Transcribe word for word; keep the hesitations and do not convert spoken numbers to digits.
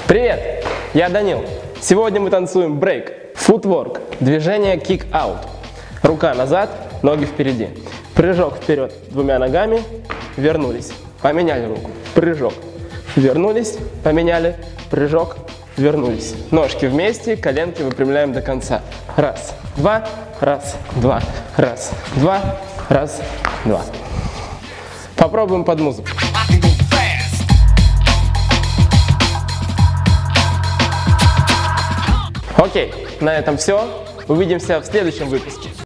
Привет, я Данил. Сегодня мы танцуем брейк, футворк, движение kick-out. Рука назад, ноги впереди. Прыжок вперед двумя ногами, вернулись, поменяли руку. Прыжок, вернулись, поменяли, прыжок, вернулись. Ножки вместе, коленки выпрямляем до конца. Раз, два, раз, два, раз, два, раз, два. Попробуем под музыку. Окей, на этом все. Увидимся в следующем выпуске.